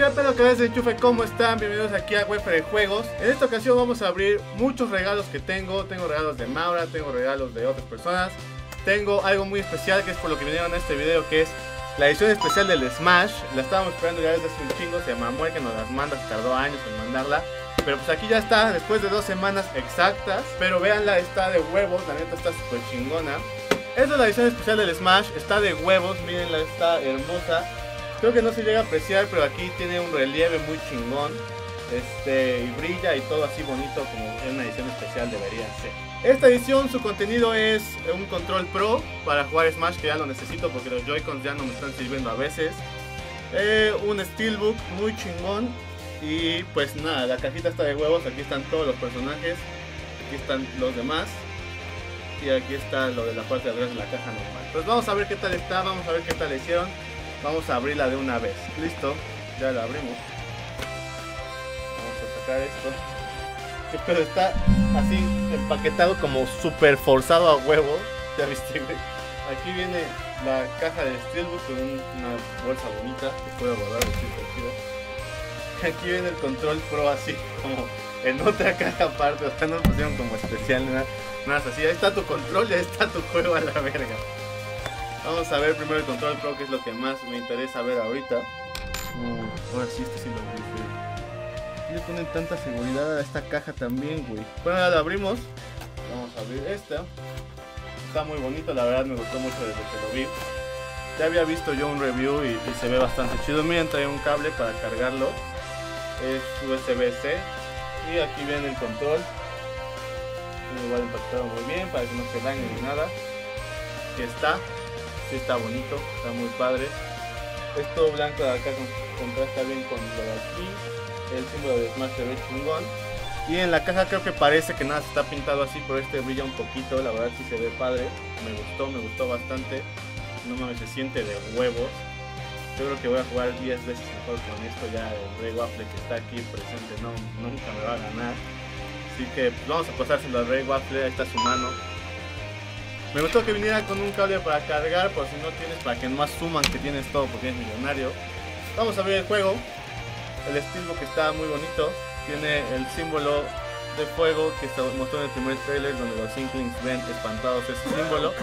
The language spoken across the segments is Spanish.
¿Qué pedo, cabezas de enchufe? ¿Cómo están? Bienvenidos aquí a Wefer de Juegos. En esta ocasión vamos a abrir muchos regalos que tengo. Tengo regalos de Maura, tengo regalos de otras personas. Tengo algo muy especial que es por lo que vinieron a este video, que es la edición especial del Smash. La estábamos esperando ya desde hace un chingo. Se mamó el que nos las manda, se tardó años en mandarla. Pero pues aquí ya está, después de 2 semanas exactas. Pero véanla, está de huevos, la neta está súper chingona. Esta es la edición especial del Smash, está de huevos, mírenla, está hermosa. Creo que no se llega a apreciar, pero aquí tiene un relieve muy chingón. Y brilla y todo así bonito como en una edición especial debería ser. Esta edición, su contenido es un control pro para jugar Smash, que ya lo necesito porque los Joy-Cons ya no me están sirviendo a veces. Un Steelbook muy chingón. Y pues nada, la cajita está de huevos, aquí están todos los personajes. Aquí están los demás. Y aquí está lo de la parte de atrás de la caja normal. Pues vamos a ver qué tal está, vamos a ver qué tal le hicieron. Vamos a abrirla de una vez. Listo, ya la abrimos. Vamos a sacar esto. Pero está así empaquetado como súper forzado a huevo. Ya viste, güey. Aquí viene la caja de Steelbook con una bolsa bonita que puedo guardar así. Aquí viene el control pro así como en otra caja aparte. O sea, no lo pusieron como especial, nada más así. Ahí está tu control, ya está tu juego a la verga. Vamos a ver primero el control pro, que es lo que más me interesa ver ahorita. Ahora sí, este sí lo abrí. Le ponen tanta seguridad a esta caja también, güey. Bueno, ya la abrimos. Vamos a abrir esta. Está muy bonito, la verdad me gustó mucho desde que lo vi. Ya había visto yo un review y se ve bastante chido. Miren, trae un cable para cargarlo. Es USB-C. Y aquí viene el control. Igual empaquetado muy bien para que no se dañe ni nada. Aquí está. Sí, está bonito, está muy padre. Esto blanco de acá contrasta bien con lo de aquí. El símbolo de Smash se ve chingón. Y en la caja creo que parece que nada se está pintado así, pero este brilla un poquito. La verdad sí se ve padre. Me gustó bastante. No mames, se siente de huevos. Yo creo que voy a jugar 10 veces mejor con esto. Ya el Rey Waffle que está aquí presente nunca me va a ganar. Así que pues, vamos a pasárselo al Rey Waffle. Ahí está su mano. Me gustó que viniera con un cable para cargar, por si no tienes, para que nomás suman que tienes todo porque eres millonario. Vamos a ver el juego. El Steelbook que está muy bonito. Tiene el símbolo de fuego que se mostró en el primer trailer, donde los Inklings ven espantados ese símbolo.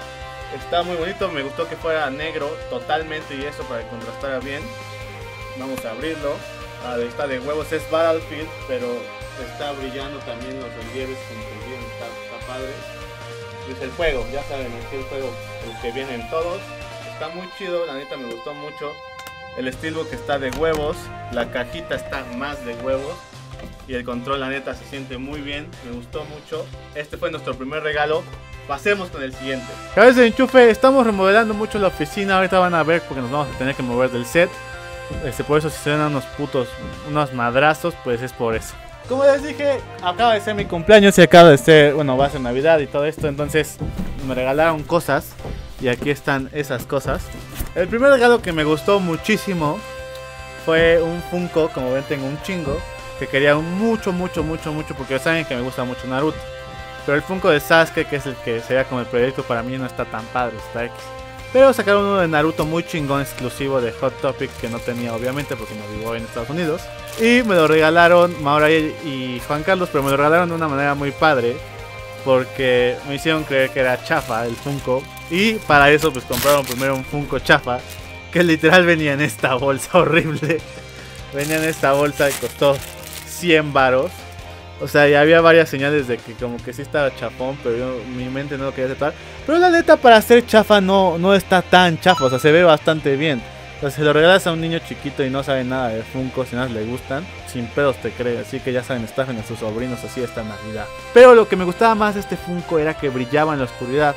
Está muy bonito, me gustó que fuera negro totalmente y eso para que contrastara bien. Vamos a abrirlo. Está de huevos, es Battlefield, pero está brillando también los relieves como que bien, está padre. Es el juego, ya saben, es el juego el que vienen todos. Está muy chido, la neta me gustó mucho. El Steelbook está de huevos, la cajita está más de huevos. Y el control, la neta, se siente muy bien, me gustó mucho. Este fue nuestro primer regalo. Pasemos con el siguiente. Cabezas de enchufe, estamos remodelando mucho la oficina. Ahorita van a ver porque nos vamos a tener que mover del set. Por eso si se dan unos madrazos, pues es por eso. Como les dije, acaba de ser mi cumpleaños y acaba de ser, bueno, va a ser Navidad y todo esto. Entonces me regalaron cosas y aquí están esas cosas. El primer regalo que me gustó muchísimo fue un Funko, como ven tengo un chingo, que quería mucho porque saben que me gusta mucho Naruto. Pero el Funko de Sasuke, que es el que sería como el proyecto para mí, no está tan padre, está X. Pero sacaron uno de Naruto muy chingón, exclusivo de Hot Topic, que no tenía obviamente porque no vivo en Estados Unidos. Y me lo regalaron Maura y Juan Carlos, pero me lo regalaron de una manera muy padre, porque me hicieron creer que era chafa el Funko. Y para eso pues compraron primero un Funko chafa, que literal venía en esta bolsa horrible. Venía en esta bolsa y costó 100 varos. O sea, ya había varias señales de que como que sí estaba chafón, pero mi mente no lo quería aceptar. Pero la neta, para ser chafa no está tan chafa, o sea, se ve bastante bien. O sea, si lo regalas a un niño chiquito y no sabe nada de Funko, si nada le gustan, sin pedos te cree. Así que ya saben, estafen a sus sobrinos así esta Navidad. Pero lo que me gustaba más de este Funko era que brillaba en la oscuridad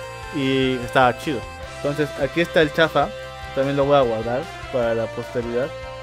y estaba chido. Entonces, aquí está el chafa, también lo voy a guardar para la posteridad.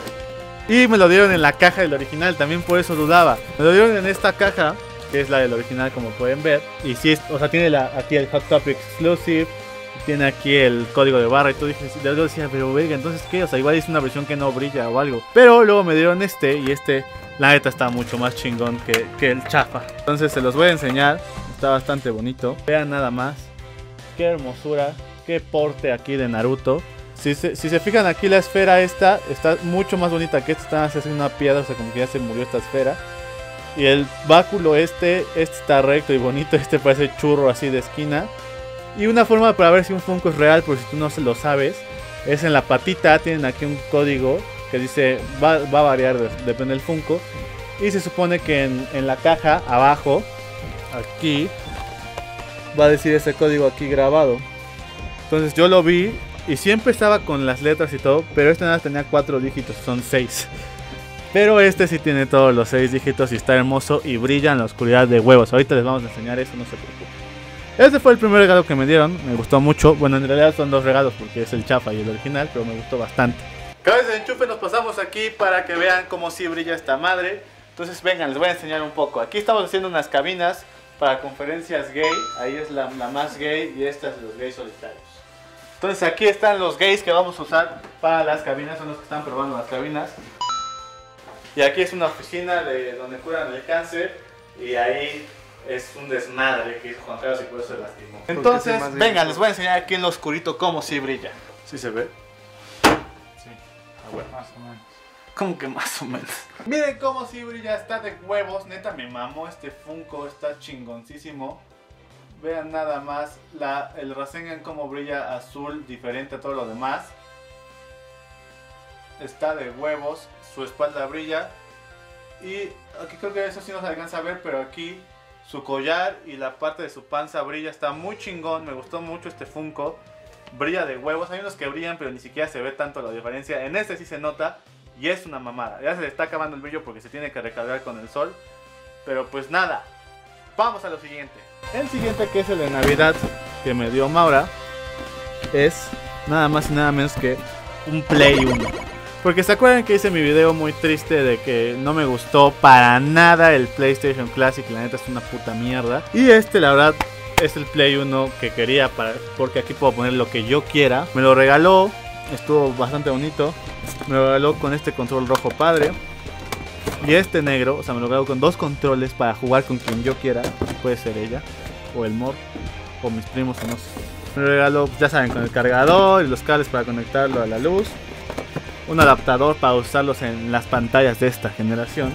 Y me lo dieron en la caja del original, también por eso dudaba. Me lo dieron en esta caja, que es la del original como pueden ver. Y sí, o sea, tiene aquí el Hot Topic Exclusive. Tiene aquí el código de barra y todo. Y algo decía, pero verga, entonces qué, o sea, igual es una versión que no brilla o algo. Pero luego me dieron este y este, la neta está mucho más chingón que el chafa. Entonces se los voy a enseñar, está bastante bonito. Vean nada más, qué hermosura, qué porte aquí de Naruto. Si se fijan aquí, la esfera esta está mucho más bonita que esta. Están haciendo una piedra, o sea, como que ya se murió esta esfera. Y el báculo este está recto y bonito. Este parece churro así de esquina. Y una forma para ver si un Funko es real, por si tú no se lo sabes, es en la patita. Tienen aquí un código que dice, va a variar, depende del Funko. Y se supone que en la caja abajo, aquí, va a decir ese código aquí grabado. Entonces yo lo vi y siempre estaba con las letras y todo, pero este nada tenía 4 dígitos, son 6. Pero este sí tiene todos los 6 dígitos y está hermoso y brilla en la oscuridad de huevos. Ahorita les vamos a enseñar eso, no se preocupen. Este fue el primer regalo que me dieron, me gustó mucho. Bueno, en realidad son 2 regalos porque es el chafa y el original, pero me gustó bastante. Cabezas de enchufe, nos pasamos aquí para que vean cómo sí brilla esta madre. Entonces vengan, les voy a enseñar un poco. Aquí estamos haciendo unas cabinas para conferencias gay. Ahí es la más gay y esta es los gays solitarios. Entonces aquí están los gays que vamos a usar para las cabinas, son los que están probando las cabinas. Y aquí es una oficina de donde curan el cáncer y ahí es un desmadre que hizo Juan Carlos y por eso se lastimó. Entonces, vengan, les voy a enseñar aquí en lo oscurito cómo sí brilla. ¿Sí se ve? Sí, bueno, más o menos. ¿Cómo que más o menos? Miren cómo sí brilla, está de huevos, neta me mamó este Funko, está chingoncísimo. Vean nada más el Rasengan como brilla azul, diferente a todo lo demás. Está de huevos, su espalda brilla. Y aquí creo que eso sí no se alcanza a ver, pero aquí su collar y la parte de su panza brilla, está muy chingón, me gustó mucho este Funko. Brilla de huevos, hay unos que brillan pero ni siquiera se ve tanto la diferencia. En este sí se nota y es una mamada. Ya se le está acabando el brillo porque se tiene que recargar con el sol. Pero pues nada, vamos a lo siguiente. El siguiente, que es el de Navidad que me dio Maura, es nada más y nada menos que un Play 1. Porque se acuerdan que hice mi video muy triste de que no me gustó para nada el PlayStation Classic, la neta es una puta mierda. Y este la verdad es el Play 1 que quería, porque aquí puedo poner lo que yo quiera. Me lo regaló, estuvo bastante bonito. Me lo regaló con este control rojo padre y este negro, o sea me lo regaló con 2 controles para jugar con quien yo quiera. Puede ser ella, o el Mor, o mis primos, o no sé. Me lo regaló, ya saben, con el cargador y los cables para conectarlo a la luz. Un adaptador para usarlos en las pantallas de esta generación.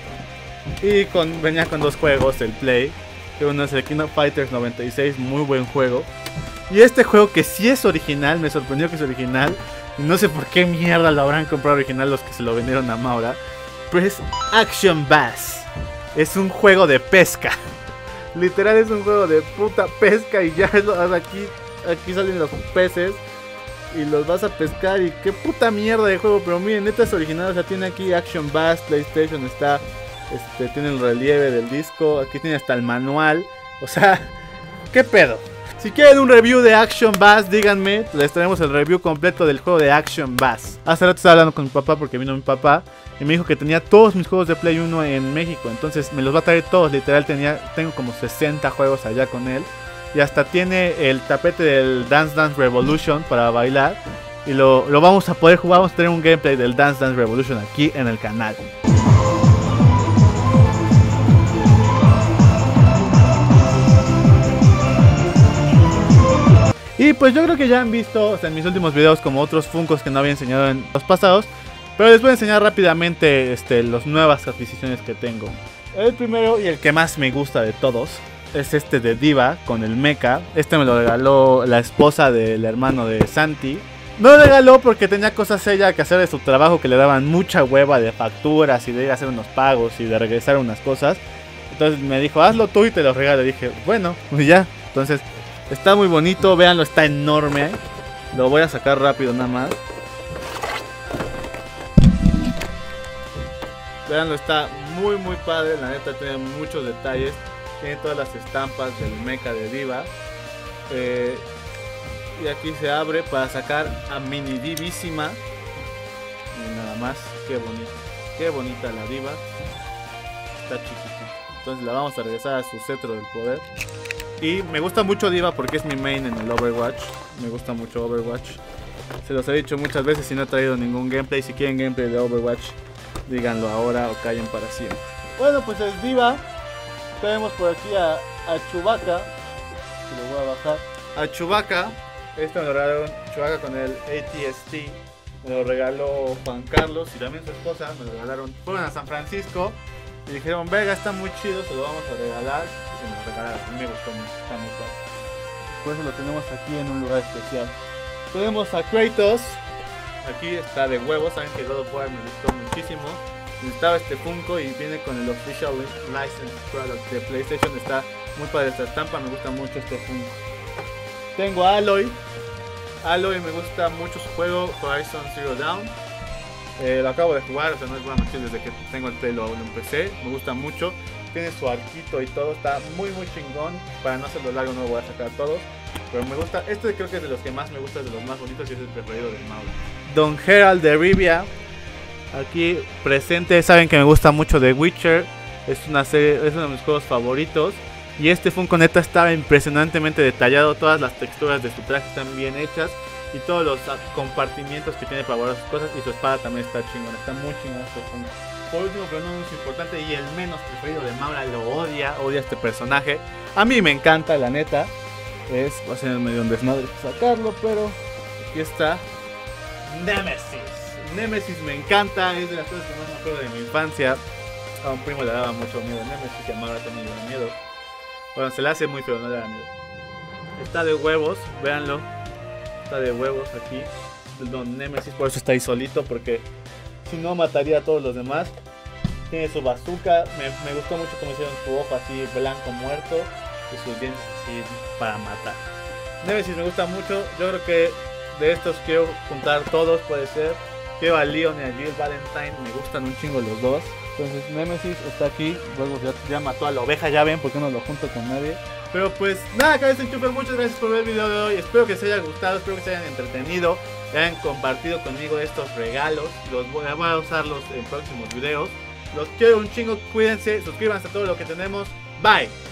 Y venía con 2 juegos del Play. Que uno es el King of Fighters 96, muy buen juego. Y este juego que sí es original, me sorprendió que es original. Y no sé por qué mierda lo habrán comprado original los que se lo vendieron a Maura. Pero es Action Bass. Es un juego de pesca. Literal es un juego de puta pesca y ya aquí salen los peces. Y los vas a pescar y qué puta mierda de juego. Pero miren, neta es original, o sea, tiene aquí Action Bass, PlayStation, está, tiene el relieve del disco, aquí tiene hasta el manual. O sea, ¿qué pedo? Si quieren un review de Action Bass, díganme, les traemos el review completo del juego de Action Bass. Hace rato estaba hablando con mi papá porque vino mi papá y me dijo que tenía todos mis juegos de Play 1 en México. Entonces me los va a traer todos, literal tengo como 60 juegos allá con él. Y hasta tiene el tapete del Dance Dance Revolution para bailar. Y lo vamos a poder jugar, vamos a tener un gameplay del Dance Dance Revolution aquí en el canal. Y pues yo creo que ya han visto, o sea, en mis últimos videos, como otros Funkos que no había enseñado en los pasados. Pero les voy a enseñar rápidamente las nuevas adquisiciones que tengo. El primero y el que más me gusta de todos es este de Diva con el mecha. Este me lo regaló la esposa del hermano de Santi. Me lo regaló porque tenía cosas ella que hacer de su trabajo que le daban mucha hueva, de facturas y de ir a hacer unos pagos y de regresar unas cosas. Entonces me dijo, hazlo tú y te lo regalo. Y dije, bueno, pues ya. Entonces está muy bonito, véanlo, está enorme. Lo voy a sacar rápido nada más. Véanlo, está muy padre, la neta tiene muchos detalles. Tiene todas las estampas del mecha de Diva. Y aquí se abre para sacar a Mini Divísima. Y nada más, qué bonito. Qué bonita la Diva. Está chiquitita. Entonces la vamos a regresar a su cetro del poder. Y me gusta mucho Diva porque es mi main en el Overwatch. Me gusta mucho Overwatch. Se los he dicho muchas veces y no he traído ningún gameplay. Si quieren gameplay de Overwatch, díganlo ahora o callen para siempre. Bueno, pues es Diva. Tenemos por aquí a Chewbacca. Lo voy a bajar. A Chewbacca Este me lo regalaron Chuaga con el ATST. Me lo regaló Juan Carlos y también su esposa. Me lo regalaron. Fueron a San Francisco y dijeron, verga, está muy chido, se lo vamos a regalar. Y me lo regalaron. A mí me gustó mucho, está muy padre. Por eso lo tenemos aquí en un lugar especial. Tenemos a Kratos. Aquí está de huevos. Saben que God of War me gustó muchísimo. Necesitaba este Funko y viene con el Official License Product de PlayStation. Está muy padre esta estampa, me gusta mucho este Funko. Tengo a Aloy. Aloy me gusta mucho su juego, Horizon Zero Dawn. Lo acabo de jugar, o sea, no es buena noche desde que tengo el pelo, lo empecé. Me gusta mucho. Tiene su arquito y todo, está muy chingón. Para no hacerlo largo no lo voy a sacar todos. Pero me gusta, este creo que es de los que más me gusta, es de los más bonitos y es el preferido de Mauro. Don Geralt de Rivia. Aquí presente, saben que me gusta mucho The Witcher. Es una serie, es uno de mis juegos favoritos. Y este Funko neta está impresionantemente detallado. Todas las texturas de su traje están bien hechas. Y todos los compartimientos que tiene para guardar sus cosas. Y su espada también está chingona, está muy chingona este Funko. Por último, pero no menos importante, y el menos preferido de Maura, lo odia este personaje. A mí me encanta, la neta. Va a ser medio un desmadre sacarlo, pero aquí está Nemesis. Nemesis me encanta, es de las cosas que más me acuerdo de mi infancia. A un primo le daba mucho miedo Nemesis, que a Maura también le da miedo. Bueno, se le hace muy feo, no le da miedo. Está de huevos, véanlo. Está de huevos aquí el Don Nemesis, por eso está ahí solito, porque si no mataría a todos los demás. Tiene su bazooka, me gustó mucho como hicieron su ojo así blanco muerto y sus dientes así para matar. Nemesis me gusta mucho, yo creo que de estos quiero juntar todos, puede ser. Quiero a Leon y a Jill Valentine, me gustan un chingo los dos. Entonces Nemesis está aquí, luego ya mató a la oveja, ya ven, porque no lo junto con nadie. Pero pues nada, cabeza enchufer, muchas gracias por ver el video de hoy. Espero que se haya gustado, espero que se hayan entretenido, que hayan compartido conmigo estos regalos. Voy a usarlos en próximos videos. Los quiero un chingo, cuídense, suscríbanse a todo lo que tenemos. Bye.